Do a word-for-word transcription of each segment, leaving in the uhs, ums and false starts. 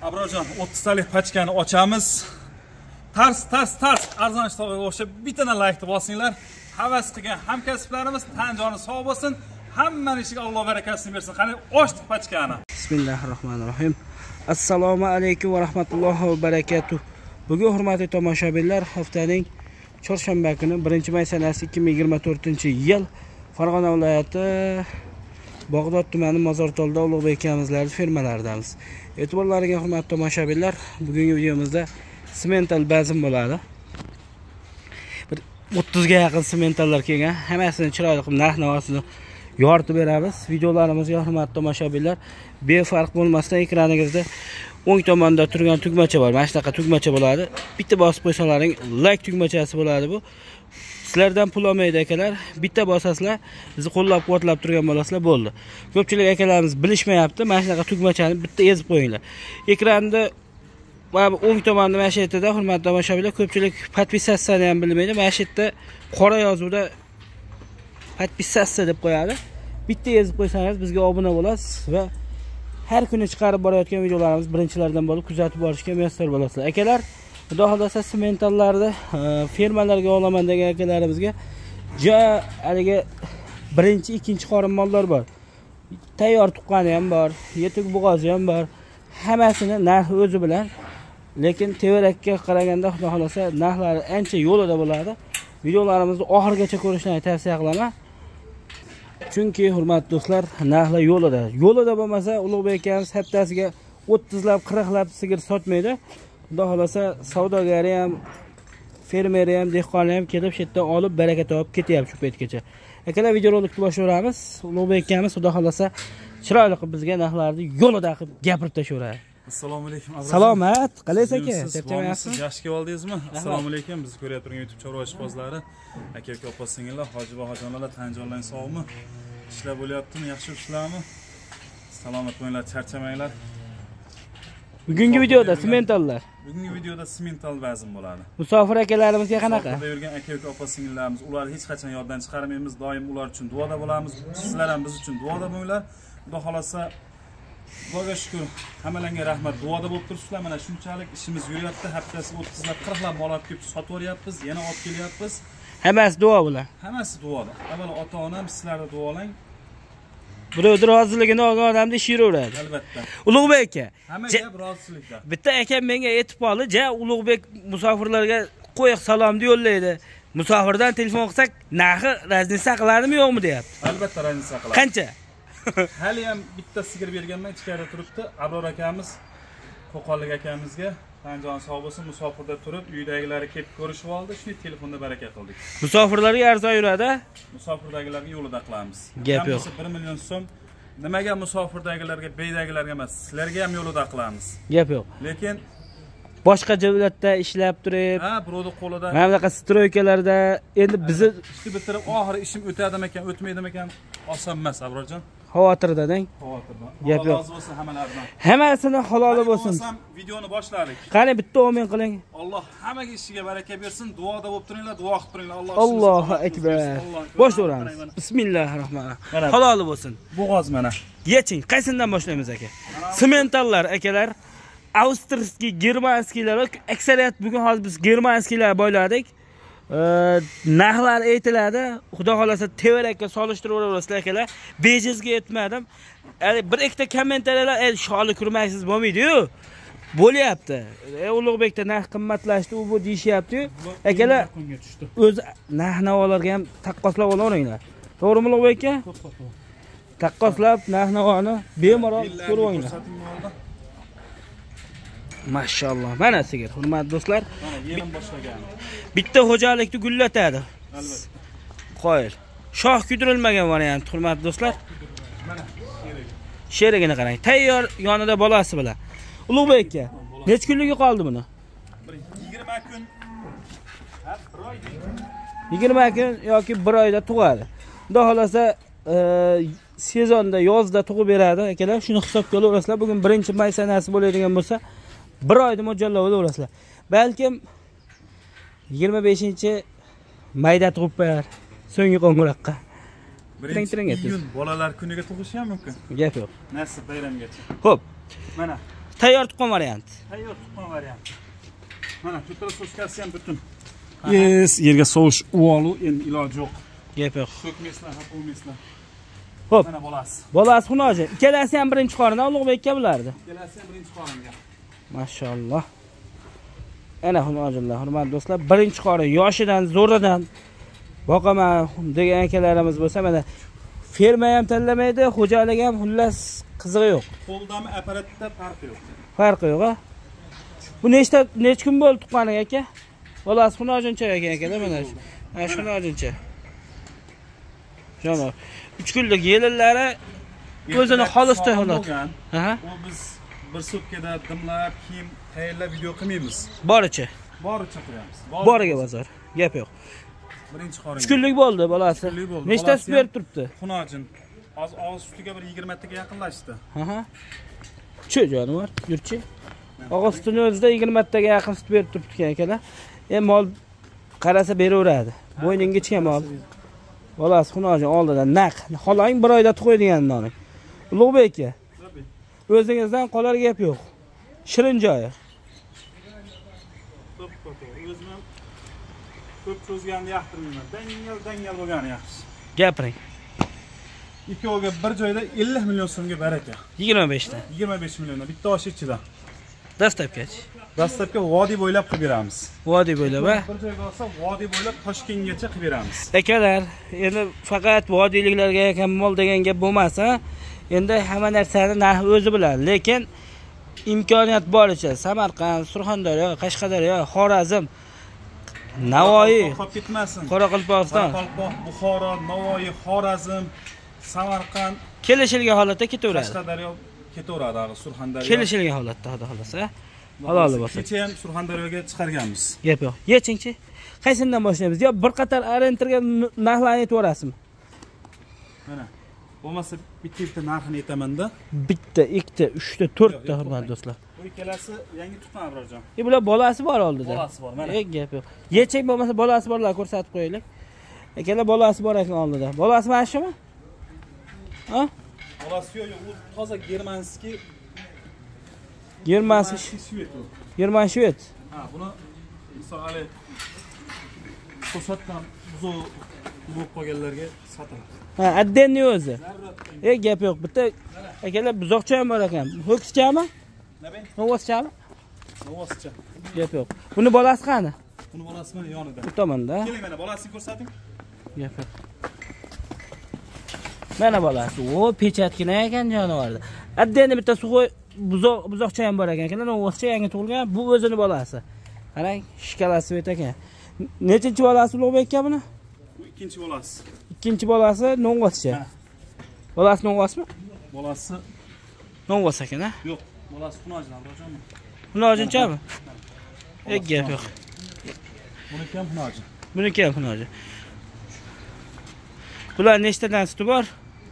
Abrajon, o'ttiz talik pachkani ochamiz. Tars, tars, tars arzonishlarga o'xshab bittana like bosinglar. Havas qilgan hamkasblarimiz tan joni sog' bo'lsin. Hammaning ishiga Alloh barakasini bersin. Qani ochdik pachkani. Bismillahirrohmanirrohim. Assalomu alaykum va rahmatullohi va barakatuh. Bugun hurmatli tomoshabinlar, haftaning chorshanba kuni birinchi may sanasi ikki ming yigirma to'rtinchi yil Farg'ona viloyati Bog'dod tumani Mozortolda Ulug'bek akamizlarning fermalaridamiz. E'tiborlaringizga hurmatli tomoshabinlar, bugungi videomizda semental bazm bo'ladi. Bir o'ttiz ga yaqin sementallar kelgan. Hammasini chiroyli qilib narx-navosini yoritib beramiz. Videolarimizga hurmatli tomoshabinlar, befarq bo'lmasdan ekraningizda o'ng tomonda turgan tugmacha bor. Mana shunaqa tugmacha bo'ladi. Bitta bosib qo'ysalaring like tugmachasi bo'ladi bu. Sizlardan pul olmaydi akalar. Bitta bosasizlar, bizni qo'llab-quvvatlab turgan bo'lasizlar, bo'ldi. Ko'pchilik akalarimiz bilishmayapti. Mana shunaqa tugmachani bitta ezib qo'yinglar. Ekranda mana o'ng tomonda mana shu yerda hurmatli tomoshabinlar, ko'pchilik podpisatsiyani ham bilmaydi. Mana shu yerda qora yozuvda podpisatsiya deb qo'yadi. Bitta ezib qo'ysangiz bizga obuna bo'lasiz va har kuni chiqarib borayotgan videolarimiz birinchilardan bo'lib kuzatib borishga muyassar bo'lasizlar. Akalar, xudo xolasa sementallarni fermalarga olaman degan akalarimizga ja haliga birinchi, ikkinchi qorin mollar bor. Tayyor tuqqani ham bor, yetuk bo'g'ozi ham bor. Hammasini narxi o'zi bilan, lekin tevarakka qaraganda xudo xolasa narxlari ancha yo'lida bo'ladi. Videolarimizni oxirigacha ko'rishni tavsiya qilaman. Chunki hurmatli do'stlar, narxlar yo'lida. Yo'lida bo'lmasa, Ulug'bek akamiz haftasiga o'ttiz lab, qirq lab sigir sotmaydi. Xudo xolasa savdogari ham, fermeri ham, dehqoni ham kelib shu yerdan olib baraka topib ketyapti shu paytgacha. Akalar, videorolikni boshlayveramiz. Ulug'bek akamiz xudo xolasa chiroyli qilib bizga narxlarni yo'lida qilib gapirib tashaveradi. Assalomu alaykum. Salomat, qalaysiz aka? Charchamayapsizmi? Yaxshi keldingizmi? Assalomu alaykum. Bizni ko'rib turgan YouTube chorva ishqibozlari, aka-uka, opa-singillar, hoji va hojonalar, tan jonlaring sog'mi? Ishlar bo'lyaptimi? Yaxshi ishlarmi? Salomat bo'linglar, charchamanglar. Bugungi videoda sementallar. Bugungi videoda semental bazm bo'ladi. Musofir akalarimizga qanaqa? Musofirda yurgan aka-uka, opa-singillarimiz, ular hech qachon yoddan chiqarmaymiz. Doim ular uchun duoda bo'lamiz. Sizlar ham biz uchun duoda bo'linglar. Xudo xolasa, Xudoga shukr, hammalarga rahmat. Duoda bo'lib turibsizlar. Mana shunchalik ishimiz yuryapti. Haftasiga o'ttiz lab, qirq lab mol olib kelib sotib o'ryapmiz. Yana olib kelyapmiz. Hammasi duo bilan. Hammasi duoda. Avvalo ota-onam sizlarga duolang. Birovni roziligini olgan odamni ish yuraveradi. Albatta. Ulug'bek aka. Hammaga ham rozilikda. Bitta akam menga aytib qoldi, "Ja, Ulug'bek musofirlarga qo'yiq salomni yo'llaydi. Musofirdan telefon qilsak, narxi razniца qiladimi, yo'qmi?" deyapti. Albatta razniца qiladi. Qancha? Hali ham bitta sigir berganman, ichkarida turibdi. Abror akamiz, Qo'qonlik akamizga tanjon sog' bo'lsin, musofirda turib, uydagilari kelib ko'rishib oldi. Shuni telefonda baraka qildik. Musofirlarga arzon yuradi. Musofirdagilarga yo'lida qilamiz. Gap yo'q. bir million so'm. Nimaga musofirdagilarga, beydagilarga emas, sizlarga ham yo'lida qilamiz. Gap yo'q. Lekin boshqa davlatda ishlab turib, ha, birovning qo'lida, mana bunaqa stroykalarda endi bizni ishni bitirib, oxiri ishim o'tadimi ekan, o'tmaydimi ekan, oson emas, Abrorjon. Xavotirdadan. Xavotirdan. Gap yo'q. Alloh bo'lsin hammalaridan. Hammasini haloli bo'lsin. Videoni boshladik. Qani bitta omin qiling. Alloh hammaga ishiga baraka bersin. Duoda bo'lib turinglar, duo qilib turinglar. Alloh Allohu akbar. Boshlaymiz. Bismillahirrohmanirrohim. Haloli bo'lsin. Bo'g'oz mana. Yeching. Qaysidan boshlaymiz aka? Sementallar akalar, avstriyskiy, germanskiylar, aksariyat bugun hozir biz germanskiylar boyladik. Narxlar aytiladi. Xudo xolasa tevarakka solishtirib o'raverasizlar akalar. Bejizga aytmadim. Bir ikkita kommentariylar, "Ey, sholi kurmaysiz bo'lmaydi-yu." Bo'lyapti. E, Ulug'bekda narx qimmatlashdi, u bu deyishyapti-yu. Akalar, o'z narx-navolarga ham taqqoslab olaveringlar. To'g'rimi Ulug'bek aka? Taqqoslab narx-navoni bemalol ko'rib olinglar. Mashalloh. Mana sigir, hurmatli do'stlar. Mana yerim boshlagan. Bitta xo'jalikni gullatadi. Albatta. Qo'yil. Shoh kuydirilmagan variant, hurmatli do'stlar. Mana sherigini qarang. Tayyor yonida bolasi bilan. Ulug'bek aka, necha kunligi qoldi buni? yigirma kun. Ha, bir oy. yigirma kun yoki bir oyda tug'adi. Xudo xolasa, sezonda yozda tug'ib beradi akalar. Shuni hisobga olaverasizlar. Bugun birinchi may sanasi bo'ladigan bo'lsa, bir oyda mo'ljallab olaverasizlar. Balkim yigirma beshinchi mayda tug'ib qo'yar. So'nggi qo'ng'iroqqa. birinchi iyun bolalar kuniga tug'ishi ham mumkin. Gap yo'q. Nasib bayramgacha. Xo'p. Mana Tayyor tuqqan variant. Tayyor tuqqan variant. Mana ko'tara so'skasi ham butun. Yes, yerga sovush uvolu endi iloji yo'q. Gap yo'q. So'kmaysizlar, xafa bo'lmaysizlar. Xo'p. Mana bolasi. Bolasi Xunoji. Ikkalasi ham birinchi qorindan Ulug'bekka bulardi. Ikkalasi ham birinchi qoringa. Mashalloh. Ana Xunojilar, hurmatli do'stlar, birinchi qorin yoshidan, zo'ridan boqaman degan akalarimiz bo'lsa, mana ferma ham tanlamaydi, xo'jalik ham xullas qizig'i yo'q. Qo'ldami apparatda farqi yo'q. Farqi yo'q, ha? Bu nechta nech kun bo'ldi tuqqaniga aka? Bolasi Xunojincha ekan akalar mana shu. Mana shu Xunojincha. Janob, uch kunlik yelillari o'zini xolisda holat. Ha? U biz bir sutkada dimlab, kiyim tayyorlab video qilmaymiz. Boricha. Boricha qo'yamiz. Boriga bozor. Gap yo'q. Birinchi qorin. uch kunlik bo'ldi bolasi. Nechta sut berib turibdi? Xunojin. Hozir og'iz sutiga bir yigirma taga yaqinlashdi. Ha. Chu jonivor, yurchi. Og'iz sutining o'zida yigirma taga yaqin sut berib turibdi akalar. Endi mol qarasa beraveradi. Bo'yningacha mol. Bolasi Xunojin oldidan naq. Xolang bir oyda qo'ydigan noni. Ulug'bek aka. O'zingizdan qolar gap yo'q. Shirin joyi. O'zim ko'p cho'zganni yoqtirmayman. Dangal dangal bo'lgani yaxshi. Gapiring. Ikkoviga bir joyda ellik million so'mga baraka. yigirma besh ta. yigirma besh milliondan bitta osh ichida. Dastlabgacha. Dastlabki vodiy bo'ylab qilib beramiz. Vodiy bo'ylab, ha? Bir joyga olsa vodiy bo'ylab Toshkentgacha qilib beramiz. Akalar, endi faqat vodiyliklarga ekan mol degan gap bo'lmasa, endi hamma narsani narxi o'zi bilan, lekin imkoniyat boricha Samarqand, Surxondaryo, Qashqadaryo, Xorazm, Navoiy, qolib ketmasin. Qoraqalpog'iston, Qoraqalpoq, Buxoro, Navoiy, Xorazm, Samarqand kelishilgan holatda ketaveradi. Qashqadaryo ketaveradi, hali Surxondaryo. Kelishilgan holatda, xudo xolasa. Halol bo'lsa. Kecha ham Surxondaryoga chiqarganmiz. Gap yo'q. Yechingchi. Qaysidan boshlaymiz? Yo bir qator arenterga narxlarni aytaverasizmi? Mana. Bo'lmasa bitta-bitta narxini aytaman-da. Bitta, ikkita, uchta, to'rtta hurmatli do'stlar. Bu ikkalasi yangi tuqqan Abrorjon. E bular bolasi bor oldida. Bolasi bor, mana. E gap yo'q. Yeching bo'lmasa bolasi borlar ko'rsatib qo'yaylik. Akalar bolasi bor ekan oldida. Bolasi mana shumi? Ha? Bolasi yo'q, u toza germanskiy. Germanskiy shvet u. German shvet. Ha, buni misol to'satdan buzoq bo'lib qolganlarga sotiladi. Ha, addenni o'zi. E gap yo'q. Bitta akalar buzoqcha ham bor ekan. Ho'kizchami? Nima? Novoschami? Novoscha. Gap yo'q. Buni bolasi qani? Buni bolasi mana yonida. Bu tomonda. Keling mana bolasini ko'rsating. Gap yo'q. Mana bolasi. O, pechatkina ekan jonivorda. Addenni bitta suvoy buzoq buzoqcha ham bor ekan. Akalar novoscha yangi tug'ilgan. Bu o'zini bolasi. Qarang, shkalasi svet ekan. Nechinchi bolasi Ulug'bek aka buni? Bu ikkinchi bolasi. Ikkinchi bolasi Nong'oscha. Bolasi Nong'osmi? Bolasi Nong'os ekan, ha? Yo'q, bolasi Xunojin Abrorjonmi? Xunojinchami? E gap yo'q. Buniki ham Xunojin. Buniki ham Xunojin. Bular nechtadan suti bor?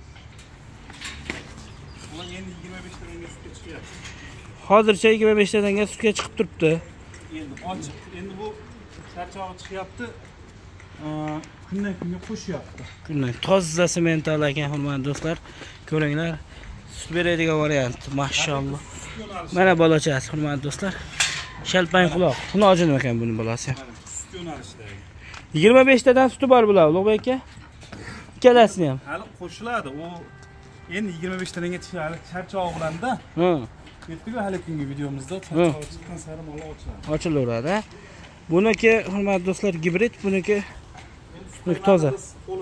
Ular endi yigirma besh tadan sutga chiqyapti. Hozircha yigirma besh tadan sutga chiqib turibdi. Endi ochiq, endi bu charchog'i chiqyapti. Kundan kunga qo'shyapti. Kundan toza semental ekan, hurmatli do'stlar. Ko'ringlar. Sut beradigan variant, mashalloh. Mana bolachasi, hurmatli do'stlar. Shalpang quloq. Xunojin ekan buning bolasi. Sut yo'nalishdagi. yigirma besh tadan suti bor bular, Ulug'bek aka. Ikkalasini ham. Hali qo'shiladi. U endi yigirma besh tadangacha hali charchog'i bilan-da. Ha. Ketdik-ku hali kungi videomizda charchog'i chiqqan sari mol ochiladi. Ochilaveradi. Buniki hurmatli do'stlar gibrid, buniki buniki toza.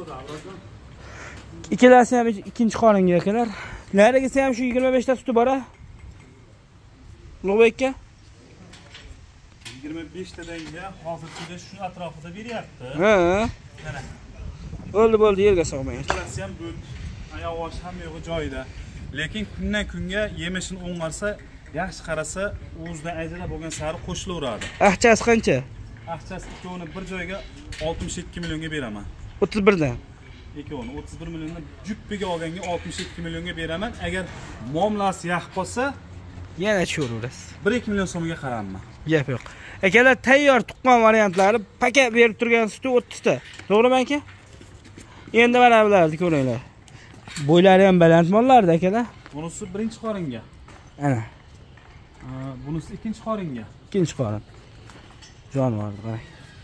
Ikkalasi ham ikkinchi qoringa akalar. Narigisi ham shu yigirma besh ta suti bor-a? Ulug'bek aka? yigirma besh tadanga hozircha shu atrofida beryapti. Ha. Mana. Bo'ldi, bo'ldi, yerga solmang. Ikkalasi ham bo'l. Oyoq hamma yo'g'i joyida. Lekin kundan kunga yemishini o'ng'arsa, yaxshi qarasa, o'zidan ajralib bo'lgan sari qo'shilaveradi. Ahchasi qancha? Ahchasi ikkovini bir joyga oltmish ikki millionga beraman. o'ttiz bir dan. Ikkovini o'ttiz bir milliondan juppiga olganga oltmish ikki millionga beraman. Agar muomalasi yaxshi qolsa, yana tushaverasiz. bir ikki million so'mga qaraman. Gap yo'q. Akalar tayyor tuqqan variantlari paket berib turgan suti o'ttiz ta. To'g'rimi aka? Endi mana bularni ko'ringlar. Bo'ylari ham baland mollarda akalar. Bunisi birinchi qoringa. Ana. Bunisi ikkinchi qoringa. Ikkinchi qorin. Jonivor qarang.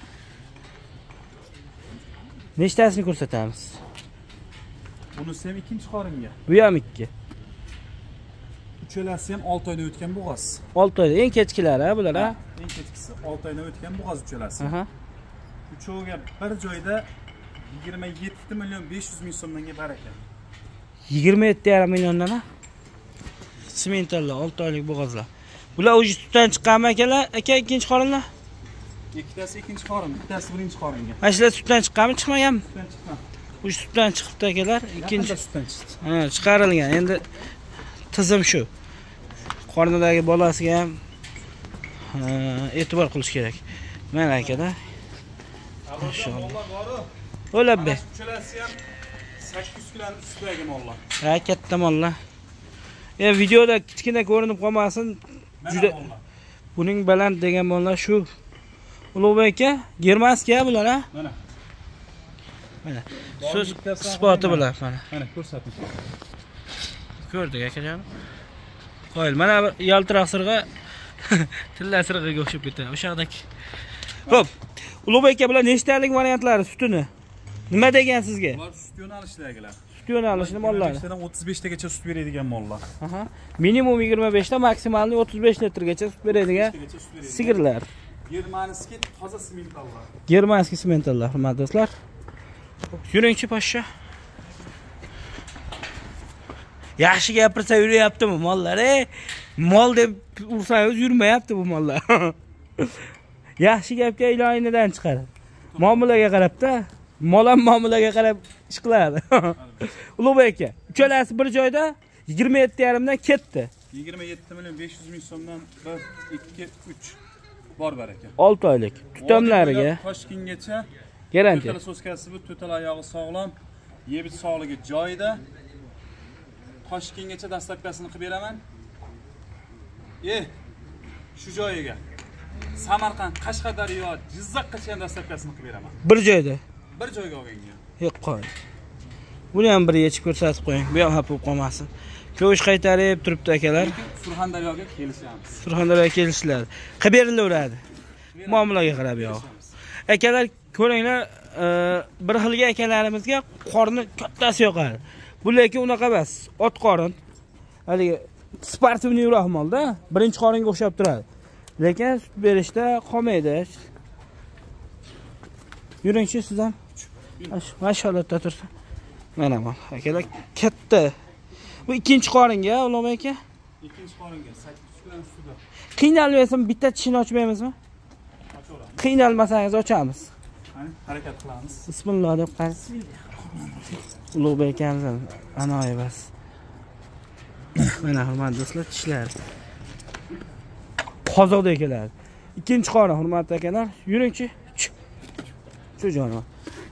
Nechtasini ko'rsatamiz? Bunisi ham ikkinchi qoringa. Bu ham ikki. Uchalasi ham olti oyda o'tgan bo'g'oz. olti oyda eng kechkilari ha bular ha? Eng kechkisi olti oyda o'tgan bo'g'oz uchalasi. Aha. Uchoviga bir joyda yigirma yetti million besh yuz ming so'mdan baraka. yigirma yetti yarim milliondan ha? Simentallar olti oylik bo'g'ozlar. Bular o'zi sutdan chiqqanmi akalar? Aka ikkinchi qorinlar? Ikkitasi ikkinchi qorin, bittasi birinchi qoringa. Mana shular sutdan chiqqanmi, chiqmaganmi? Sutdan chiqqan. O'zi sutdan chiqibdi akalar, ikkinchi sutdan chiqdi. Ha, chiqarilgan. Endi tizim shu. Qornidagi bolasiga ham e'tibor qilish kerak. Mana akalar. Maşallah. O'lab be. Uchalasi ham sakkiz kilodan ustidagi mollar. Ha, katta mollar. E videoda kichkina ko'rinib qolmasin. Juda buning baland degan mollar shu. Ulug'bek aka, Germanskiya bular ha? Mana. Mana. So'z isboti bular mana. Mana ko'rsating. Ko'rdik akajon. Qo'yil. Mana bir yaltiroq sirg'a tilla sirg'aga o'xshab ketadi. O'shaqdagi. Xo'p. Ulug'bek aka bular nechtalik variantlari sutini? Nima degan sizga? Bular sut yo'nalishidagilar. Sut yo'nalishli mollar. o'ttiz besh tagacha sut beradigan mollar. Aha. Minimum yigirma besh ta, maksimalni o'ttiz besh litrgacha sut beradigan sigirlar. Germanskiy toza simentallar. Germanskiy simentallar, hurmatli do'stlar. Yuringchi poshsha. Yaxshi gapirsa yuryaptimi mollar? E, mol deb ursangiz yurmayapti bu mollar. Yaxshi gapga iloyinidan chiqadi. Muomalaga qarab-da, mol ham muomalaga qarab ish qiladi. Ulug'bek aka, uchalasi bir joyda yigirma yetti yarim dan ketdi. yigirma yetti million besh yuz ming so'mdan bir, ikki, uch bor baraka. olti oylik. Tutamlariga Toshkentgacha garantiya. To'tala so'skasi bu, to'tala oyog'i sog'lom, yeb-ich sog'ligi joyida. Toshkentgacha dastlabkasini qilib beraman. E, shu joyiga Samarqand, Qashqadaryo, Jizzaxgacha ham dastlabkasini qilib beraman. Bir joyda. Bir joyga olganga. Yo'q qo'y. Buni ham bir yechib ko'rsatib qo'ying. Bu ham hap bo'lib qolmasin. Ko'yish qaytarib turibdi akalar. Surxondaryoga kelishamiz. Surxondaryoga kelishlar. Qilib berilaveradi. Muomalaga qarab yo'q. Akalar ko'ringlar, bir xilga akalarimizga qorni kattasi yoqadi. Bu lekin unaqa emas. Ot qorin. Haligi sportivniyroq molda, birinchi qoringa o'xshab turadi. Lekin sut berishda qolmaydi. Yuringchi siz ham. Mashallohda tursin. Mana bu akalar katta. Bu ikkinchi qoringa, Ulug'bek aka? Ikkinchi qoringa sakkiz kilodan ustida. Qiynalmasam bitta tishini ochmaymizmi? Ochaveramiz. Qiynalmasangiz ochamiz. Qani, harakat qilamiz. Bismillah deb qani. Ulug'bek akamiz anoyi bas. Mana hurmatli do'stlar, tishlar. Qozoqdek keladi. Ikkinchi qorin, hurmatli akalar. Yuringchi. Shu jonivor.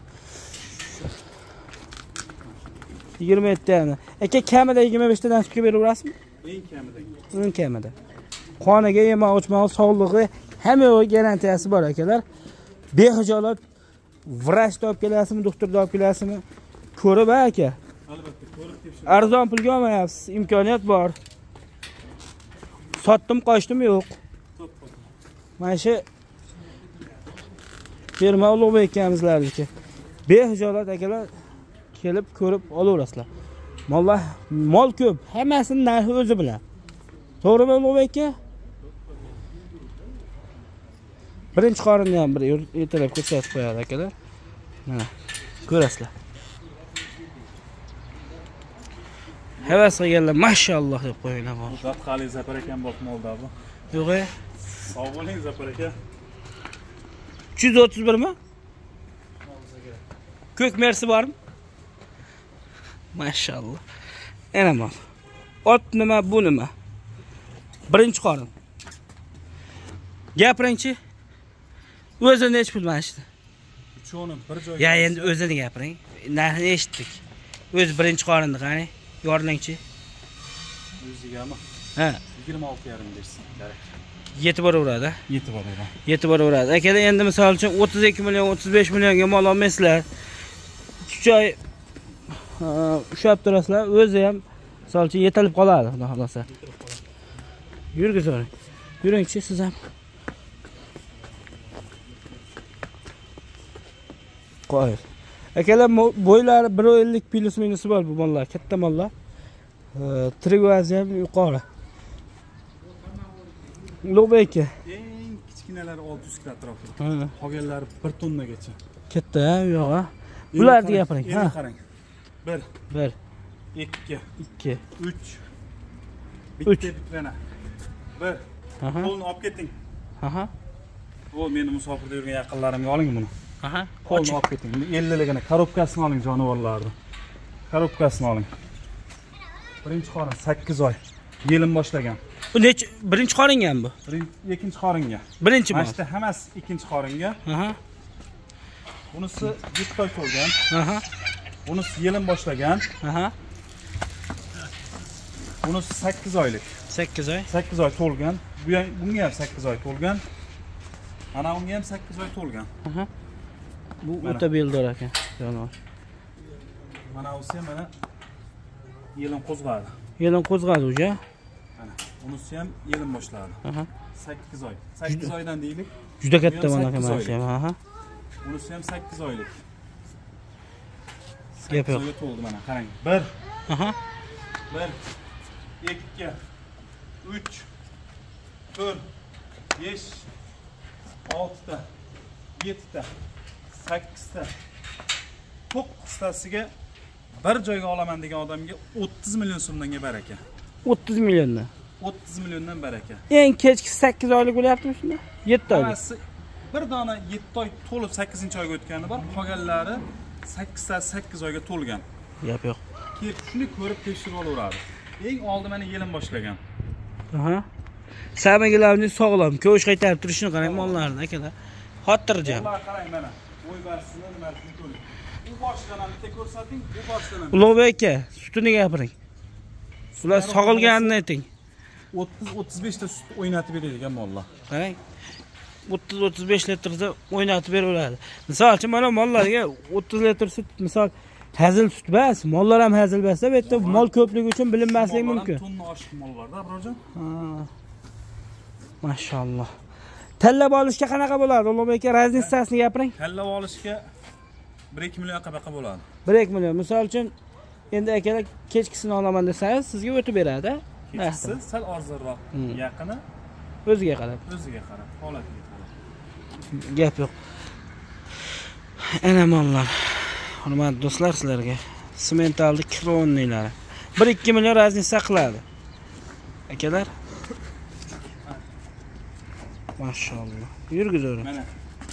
yigirma yetti yana. Aka kamida yigirma besh tadan sutga beraverasizmi? Eng kamida. Eng kamida. Qoniga yema, ochmoq, sog'lig'i hamma garantiyasi bor akalar. Behijolat vrachni olib kelasizmi, doktorni olib kelasizmi? Ko'rib aka. Albatta, ko'rib tekshirib. Arzon pulga olmayapsiz, imkoniyat bor. Sotdim, qochdim yo'q. Mana shu firma Ulug'bek akamizlarniki. Behijolat akalar kelib ko'rib olaverasizlar. Mollar mol ko'p, hammasini narxi o'zi bilan. To'g'rimi Ulug'bek aka? Birinchi qorinni ham bir ertalab ko'rsatib qo'yadi akalar. Mana ko'rasizlar. Havas qilganlar mashalloh deb qo'yinglar bor. Zatqali Zapar ekan bor molda bu. Yo'q-e. Sog' bo'ling Zapar aka. uch yuz o'ttiz bir mi? Ko'k mersi bormi? Mashalloh. Ana mol. Ot nima, bu nima? Birinchi qorin. Gapiringchi. O'zi nech pul mana shu? Uchoni bir joyga. Ya endi o'zini gapiring. Narxini eshitdik. O'zi birinchi qorinni qani? Yorilingchi. O'zigami? Ha, yigirma olti yarim bersin. yetib boraveradi. Yetib boradi. Yetib boraveradi. Akalar endi misol uchun o'ttiz ikki million, o'ttiz besh millionga mol olmaysizlar. uch oy ushlab turasizlar, o'zi ham misol uchun yetilib qoladi, xudo xolasa. Yurgizavering. Yuringchi siz ham. Qo'y. Akalar bo'ylari bir ellik plus minus bor bu mollar, katta mollar. Tirik vazi ham yuqori. Ulug'bek aka. Eng kichkinalari olti yuz kilo atrofida. Qolganlari bir tonnagacha. Katta ha, u yo'q. Bularni gapiring. Ha, qarang. bir, bir, ikki, ikki, uch. Bitta bitgana. bir. Aha. Qo'lni olib keting. Aha. O meni musofirda yurgan yaqinlarimga oling buni. Aha. Qo'lni olib keting. ellikligini korobkasini oling jonivorlarni. Korobkasini oling. Birinchi qorin sakkiz oy. Yelim boshlagan. Bu nech birinchi qoringan bu? Ikkinchi qoringa. Birinchi mol. Mana hammasi ikkinchi qoringa. Aha. Bunisi yetti oy to'lgan. Aha. Bunisi yelim boshlagan. Aha. Bunisi sakkiz oylik. sakkiz oy. sakkiz oy to'lgan. Bu bunga ham sakkiz oy to'lgan. Mana unga ham sakkiz oy to'lgan. Aha. Bu o'ta beldor ekan, jonivor. Mana o'si ham mana yelim qo'zg'adi. Yelim qo'zg'adi uja. Mana bunisi ham yelim boshladi. Aha. sakkiz oy. sakkiz oydan deylik. Juda katta mana mana ham, aha. Bunisi ham sakkiz oylik. Gap yo'q. sakkiz oyga to'ldi mana, qarang. bir. Aha. bir, ikki, uch, to'rt, besh, olti, yetti, sakkiz ta. to'qqiztasiga bir joyga olaman degan odamga o'ttiz million so'mdan baraka. o'ttiz milliondan. o'ttiz milliondan baraka. Eng kechki sakkiz oylik bo'lyaptimi shunda? yetti oylik. Hammasi bir dona yetti oy to'lib sakkizinchi oyga o'tgani bor, qolganlari sakkiz ta sakkiz oyga to'lgan. Gap yo'q. Kelib shuni ko'rib tekshirib olaveradi. Eng oldi mana yelim boshlagan. Aha. Samagilarni sog'lom, ko'sh qaytarib turishini qarang mollarni akalar. Xotirjam. Ular qarang mana. Bo'y barsini nimasini ko'ring. Bu boshidan bitta ko'rsating, bu boshidan. Ulug'bek aka, sutini gapiring. Ular sog'ilganini ayting. o'ttiz o'ttiz besh ta sut o'ynatib beradigan mollar. Qarang. o'ttiz o'ttiz besh litrda o'ynatib beraveradi. Misol uchun mana mollarga o'ttiz litr sut, misol hazil sut emas, mollar ham hazil emas, bu yerda mol ko'pligi uchun bilinmasligi mumkin. Tonna oshiq mol bor-da, birojon. Ha. Mashalloh. Tanlab olishga qanaqa bo'ladi? Ulug'bek aka, razницасini gapiring. Tanlab olishga bir ikki million qabaqa bo'ladi. bir ikki million. Misol uchun endi akalar kechkisini olaman desangiz, sizga o'tib beradi. Kechkisi sal ozroq, yaqini o'ziga qarab. O'ziga qarab, holatiga qarab. Gap yo'q. Ana mollar. Hurmatli do'stlar, sizlarga sementalli kronilari bir ikki million raznica qiladi. Akalar. Mashalloh. Yurgizavering. Mana.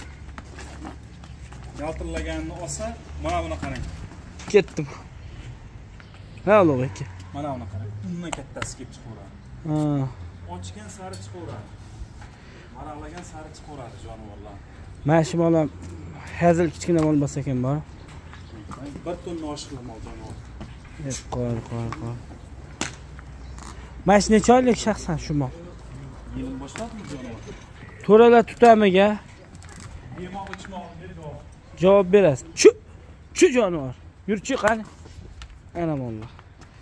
Yaltirlaganini olsa, mana buni qarang. Ketdim. Ha, Ulug'bek aka. Mana buni qarang. Undan kattasi kelib chiqaveradi. Ha. Ochgan sari chiqaveradi. Maraqlagan sari chiqaveradi jonivorlar. Mana shu molam hazil kichkina mol bo'lsa ekan bor. bir tonna oshiqli mol jonivor. Ep qo'y, qo'y, qo'y. Mana shu necha oylik shaxsan shu mol? Yelim boshladimi jonivor? To'ralar tutamiga Yemoq ichmoq berib javob berasiz. Chu, chu jonivor. Yurchi qani? Ana mollar.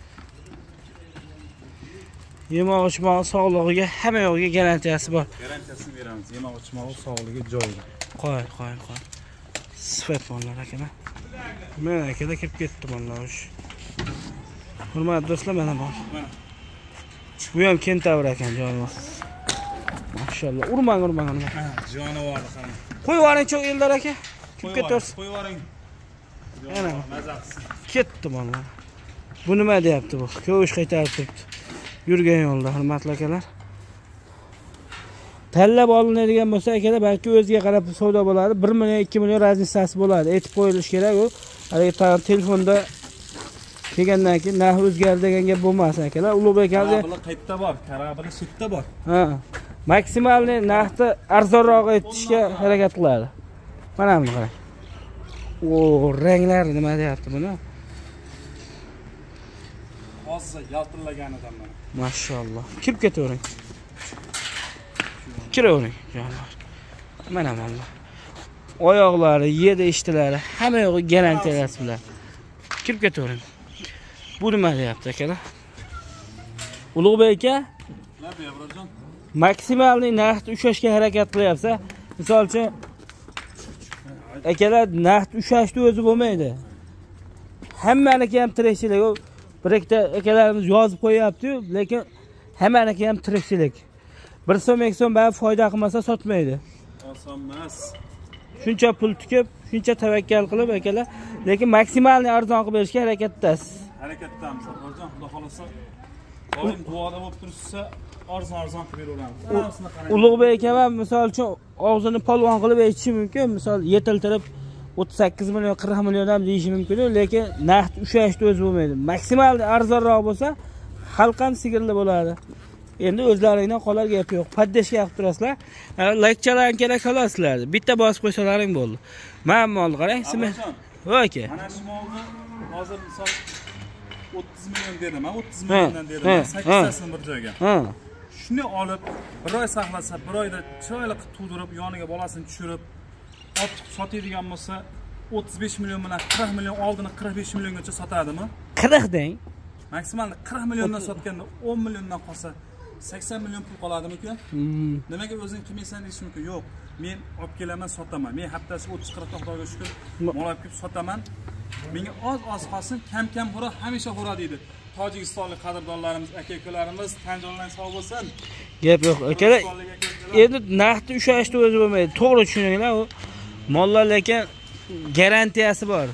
Yemoq ichmoq sog'lig'iga hamma yo'g'iga garantiyasi bor. Garantiyasini beramiz. Yemoq ichmoq sog'ligi joyida. Qo'y, qo'y, qo'y. Sifat mollar akalar. Mana akada kirib ketdi mollar. Hurmatli do'stlar, mana bor. Mana. Bu ham kentavr ekan jonivor. Mashalloh. Urmang, urmang, urmang. Ha, jonivorni qarang. Qo'yib yuboring cho'q Eldor aka. Kirib ketaversin. Qo'yib yuboring. Ana. Mazaqsiz. Ketdi mollar. Bu nima deyapti bu? Ko'sh qaytarib turibdi. Yurgan yo'lda, hurmatli akalar. Tanlab olinadigan bo'lsa akalar, balki o'ziga qarab savdo bo'ladi. bir million ikki million raznicasi bo'ladi. Aytib qo'yilish kerak u. Hali telefonda kelgandan keyin narx o'zgardi degan gap bo'lmas akalar. Ulug'bek aka Karabli qayerda bor? Karabli chetda bor. Ha. Maksimalni narxni arzonroq aytishga harakat qiladi. Mana buni qarang. O, ranglari nima deyapti buni? Hozir yaltirlaganidan mana. Mashalloh. Kirib ketavering. Kiravering, jonivor. Mana mana. Oyoqlari, yedi ishtilari, hamma yo'g'i garantiyasi bilan. Kirib ketavering. Bu nima deyapti akalar? Ulug'bek aka, Nima Abrorjon? Maksimalniy narxni ushlashga harakat qilyapsa, misol uchun akalar narxni ushlashni o'zi bo'lmaydi. Hammaniki ham tirikchilik. U bir ikkita akalarimiz yozib qo'yapti-yu, lekin hammaniki ham tirikchilik. bir so'm, ikki so'm bari foyda qilmasa sotmaydi. Oson emas. Shuncha pul tikib, shuncha tavakkal qilib akalar, lekin maksimalniy arzon qilib berishga harakatdasiz. Harakatdamiz Abrorjon, xudo xolasa. Doim duoda bo'lib tursa, arzon-arzon qilib beraveramiz. Ulug'bek aka ham misol uchun og'zini polvon qilib aytishi mumkin, misol yetiltirib o'ttiz sakkiz million, qirq million ham deyishi mumkin, lekin narxni ushlashni o'zi bo'lmaydi. Maksimal arzonroq bo'lsa, xalq ham sigirli bo'ladi. Endi o'zlaringdan qolar gap yo'q. Paddeshga qilib turasizlar. Like-chalarni kerak qolasizlar. Bitta bosib qo'ysalaring bo'ldi. Men molni qarang, sizmi? Aka. Mana shu molni hozir misol o'ttiz million dedim, men o'ttiz milliondan dedim. sakkiztasini bir joyga. Ha. Shuni olib, bir oy saqlasa, bir oyda chiroyli qilib to'ldirib, yoniga bolasini tushirib, otib sotadigan bo'lsa, o'ttiz besh million bilan qirq million oldini qirq besh milliongacha sotadimi? qirq deng. Maksimal qirq milliondan sotganda o'n milliondan qolsa sakson million pul qoladimi-ku? Nimaga o'zing qilmaysan deyish mumkin. Yo'q, men olib kelaman, sotaman. Men haftasiga o'ttiz qirq ta Xudoga shukr, mol olib kelib sotaman. Menga oz-oz qolsin, kam-kam xura, hamisha xura deydi. Tojikistonlik qadrdonlarimiz, aka-ukalarimiz, tanjonlar sog' bo'lsin. Gap yo'q. Akalar, endi narxni ushlashni o'zi bo'lmaydi. To'g'ri tushuninglar, u mollar lekin garantiyasi bor.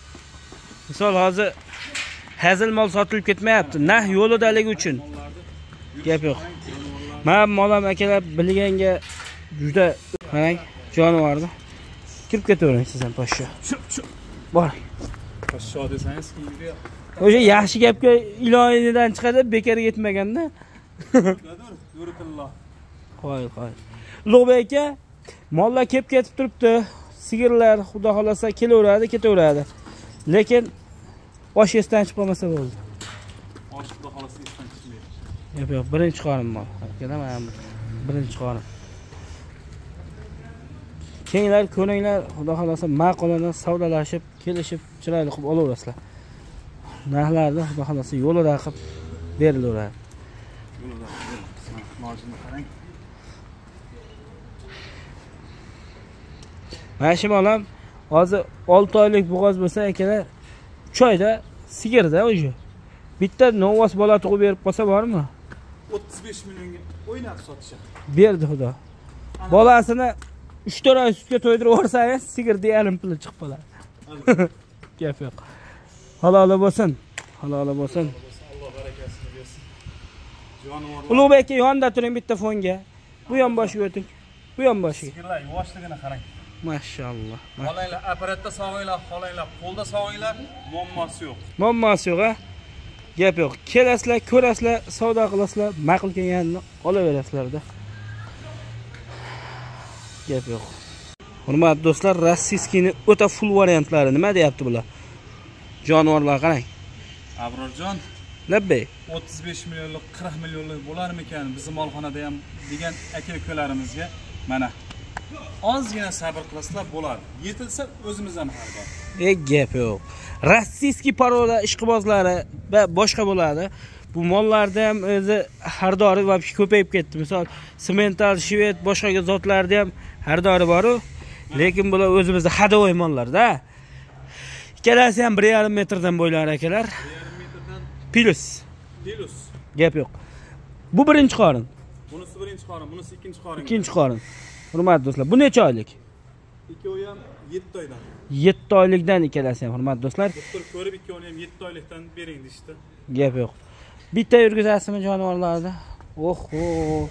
Misol hozir hazil mol sotilib ketmayapti. Narx yo'lidaligi uchun. Gap yo'q. Men molam akalar bilganga juda qarang, jonivorni. Kirib ketavering siz ham poshsho. Bor. Poshsho desangiz, kimga? O'sha yaxshi gapga ilohidan chiqadi, bekorga yetmaganda. Yuritilloh. Qo'y, qo'y. Ulug'bek aka, mollar kelib ketib turibdi. Sigirlar xudo xolasa kelaveradi, ketaveradi. Lekin osh esdan chiqib qolmasa bo'ldi. Osh xudo xolasa esdan chiqmaydi. Yo'q, yo'q, birinchi qorim mol. Akalar, men birinchi qorim. Kenglar, ko'ringlar, xudo xolasa ma'qulona savdolashib, kelishib, chiroyli qilib olaverasizlar. Narxlarni xudo xolasa yo'lida qilib berilaveradi. Yo'lida. Marjinni qarang. Mana shu molam hozir olti oylik bo'g'oz bo'lsa, akalar, uch oyda sigirda o'sha. Bitta novvos bola tug'ib berib qolsa bormi? o'ttiz besh millionga o'ynab sotishadi. Berdi xudo. Bolasini uch to'rt oy sutga to'ydirib yuborsangiz, sigirda yarim puli chiqib qoladi. Gap yo'q. Halol bo'lsin. Halol bo'lsin. Alloh barakasini bersin. Jonivorlar. Ulug'bek aka yonida turing bitta fonga. Bu yon boshiga o'ting. Bu yon boshiga. Sigirlar yoshligini qarang. Mashalloh. Xolaylar apparatda sog'inglar, xolaylar qo'lda sog'inglar, muammosi yo'q. Muammosi yo'q, ha? Gap yo'q. Kelasizlar, ko'rasizlar, savdo qilasizlar, ma'qul kelganini olaverasizlar-da. Gap yo'q. Hurmatli do'stlar, rossiyskini o'ta full variantlari nima deyapti bular? Jonivorlar qarang. Abrorjon, Labbay. o'ttiz besh millionlik, qirq millionlik bo'larmikan bizim molxonada ham degan aka-ukalarimizga mana ozgina sabr qilasizlar bo'ladi. Yetilsa o'zimiz ham xaridor. E gap yo'q. Rossiyskiy paroda ishqibozlari va boshqa bo'ladi. Bu mollarda ham o'zi xaridori va ko'payib ketdi. Misol, Simental, Shved, boshqa zotlarda ham xaridori bor-ku. Lekin bular o'zimizda hadovoy mollarda. Ikkalasi ham bir yarim metrdan bo'ylar akalar. bir yarim metrdan Plus. Plus. Gap yo'q. Bu birinchi qorin. Bunisi birinchi qorin, bunisi ikkinchi qorin. Ikkinchi qorin. Hurmatli do'stlar, bu necha oylik? Ikkovi ham yetti oydan. yetti oylikdan ikkalasi ham, hurmatli do'stlar. Doktor ko'rib ikkovini ham yetti oylikdan bering deydi. Gap yo'q. Bitta yurgizasizmi jonivorlarda? Oho.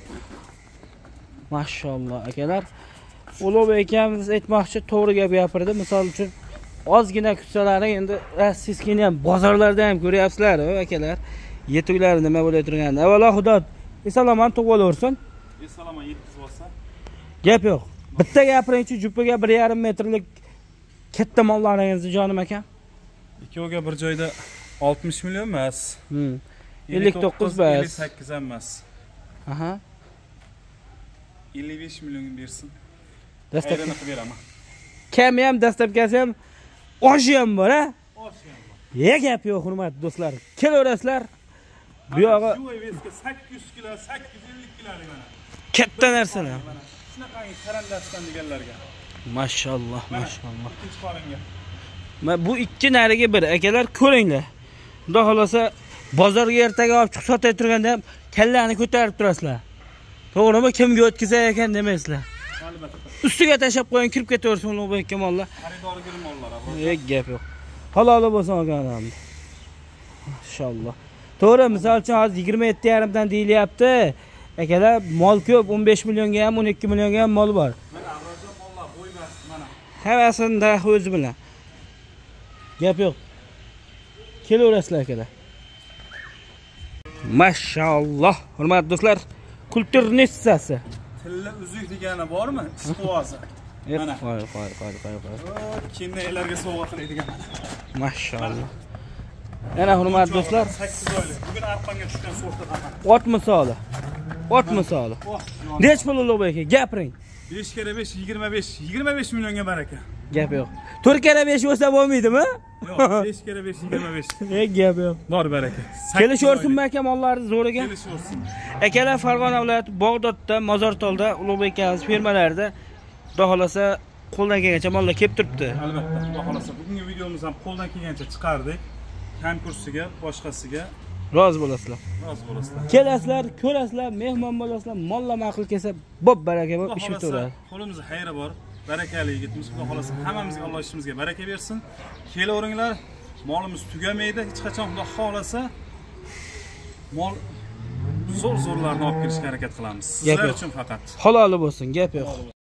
Mashalloh akalar. Ulug'bek akamiz aytmoqchi, to'g'ri gap gapirdi. Misol uchun ozgina kutsalaring endi rossiyskini ham bozorlarda ham ko'ryapsizlar, akalar. Yetuklar nima bo'lib turgan. Avvalo Xudo esalomon tug'olaversin. Esalomon yetkazib olsa. Gap yo'q. Bitta gapiringchi, jupiga bir yarim metrlik katta mollaringizni jonim akam. Ikkoviga bir joyda oltmish million emas. Hmm. ellik to'qqiz bas. ellik sakkiz ham emas. Aha. ellik besh million bersin. Dastlabki qilib beraman. Kam ham dastlabkasi ham oshi ham bor, ha? Oshi ham bor. Ye gap yo'q, hurmatli do'stlar. Kelaverasizlar. Bu yog'i sakkiz yuz kilo, sakkiz yuz ellik kilolik mana. katta narsalar. Shunaqangi qarandashdan deganlarga. Mashalloh, mashalloh. Ikkinchi qoringa. Ma bu ikki nariga bir akalar ko'ringlar. Xudo xolasa bozorga ertaga olib chiqib sotay turganda ham kallani ko'tarib turasizlar. To'g'rimi? Kimga o'tkazay ekan demaysizlar. Albatta. Ustiga tashab qo'ying, kirib ketaversin Ulug'bek aka mollar. Xaridorgir mollar. Yo'q, gap yo'q. Halol bo'lsin akalarimiz. Mashalloh. To'g'ri, misol uchun hozir yigirma yetti yarim dan deyilyapti. Akalar, mol ko'p, o'n besh millionga ham, o'n ikki millionga ham mol bor. Mana avrozda mollar bo'ymas mana. Havasini o'zi bilan. Gap yo'q. Kelaverasizlar akalar. Mashalloh, hurmatli do'stlar, kulturnissasi. Tilla uzuk degani bormi? Ishqivozi. Mana. Qo'y, qo'y, qo'y, qo'y, qo'y. Kennelarga sovg'a qilaydigan. Mashalloh. Yana hurmatli do'stlar, sakkiz oylik. Bugun arqonga tushgan sortda qanaqa? ot misoli. Ot misoli. Nech pul Ulug'bek aka? Gapiring. besh kere besh yigirma besh, yigirma besh millionga baraka. Gap yo'q. to'rt kere besh bo'lsa bo'lmaydimi? Yo'q, besh kere besh yigirma besh. E, gap yo'q. Bor baraka. Kelishaversinmi aka mollarni zo'riga? Kelishaversin. Akalar Farg'ona viloyati Bog'dodda, Mozortolda Ulug'bek akamiz fermalarida xudo xolasa qo'ldan kelgancha mollar kelib turibdi. Albatta, xudo xolasa bugungi videomiz ham qo'ldan kelgancha chiqardik. Konkursiga, boshqasiga rozi bo'lasizlar. rozi bo'lasizlar. Kelasizlar, ko'rasizlar, mehmon bo'lasizlar, mollar ma'qul kelsa, bo'p baraka bo'lib ish bitaveradi. Qo'limizda xayri bor. Barakali yigitimiz, xudo xolasa hammamizga Alloh ishimizga baraka bersin. Kelaveringlar. Molimiz tugamaydi, hech qachon xudo xolasa mol zo'r zo'rlarni olib kelishga harakat qilamiz. Sizlar uchun faqat. Haloli bo'lsin, gap yo'q.